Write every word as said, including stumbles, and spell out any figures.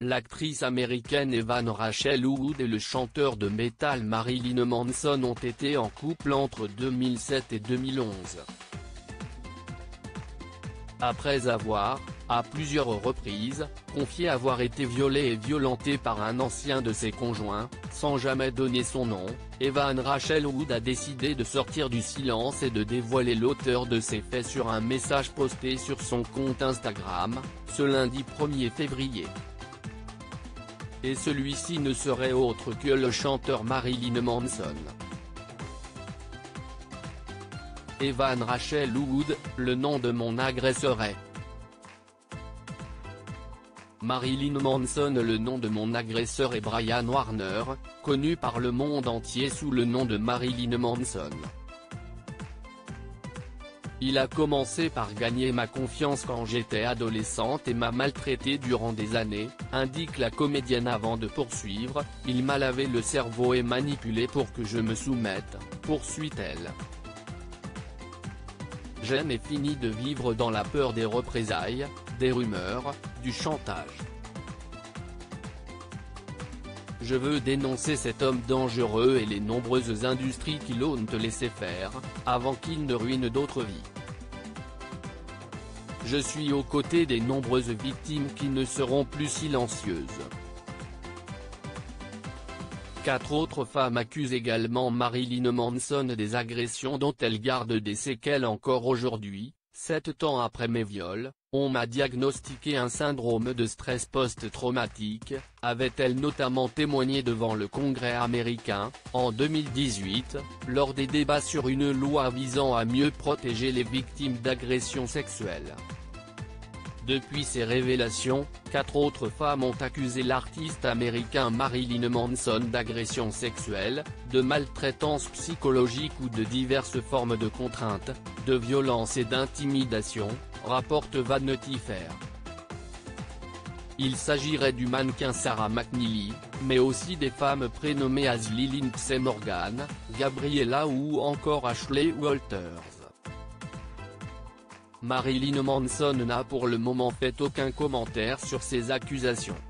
l'actrice américaine Evan Rachel Wood et le chanteur de métal Marilyn Manson ont été en couple entre deux mille sept et deux mille onze. Après avoir, à plusieurs reprises, confié avoir été violée et violentée par un ancien de ses conjoints, sans jamais donner son nom, Evan Rachel Wood a décidé de sortir du silence et de dévoiler l'auteur de ces faits sur un message posté sur son compte Instagram, ce lundi premier février. Et celui-ci ne serait autre que le chanteur Marilyn Manson. Evan Rachel Wood, le nom de mon agresseur est. Marilyn Manson. Le nom de mon agresseur est Brian Warner, connu par le monde entier sous le nom de Marilyn Manson. Il a commencé par gagner ma confiance quand j'étais adolescente et m'a maltraité durant des années, indique la comédienne avant de poursuivre, il m'a lavé le cerveau et manipulé pour que je me soumette, poursuit-elle. J'en ai fini de vivre dans la peur des représailles, des rumeurs, du chantage. Je veux dénoncer cet homme dangereux et les nombreuses industries qui l'ont laissé faire, avant qu'il ne ruine d'autres vies. Je suis aux côtés des nombreuses victimes qui ne seront plus silencieuses. Quatre autres femmes accusent également Marilyn Manson des agressions dont elle garde des séquelles encore aujourd'hui. Sept ans après mes viols, on m'a diagnostiqué un syndrome de stress post-traumatique, avait-elle notamment témoigné devant le Congrès américain, en deux mille dix-huit, lors des débats sur une loi visant à mieux protéger les victimes d'agressions sexuelles. Depuis ces révélations, quatre autres femmes ont accusé l'artiste américain Marilyn Manson d'agressions sexuelles, de maltraitance psychologique ou de diverses formes de contrainte, de violence et d'intimidation, rapporte Vanity Fair. Il s'agirait du mannequin Sarah McNeely, mais aussi des femmes prénommées Ashley Lindsay Morgan, Gabriella ou encore Ashley Walters. Marilyn Manson n'a pour le moment fait aucun commentaire sur ces accusations.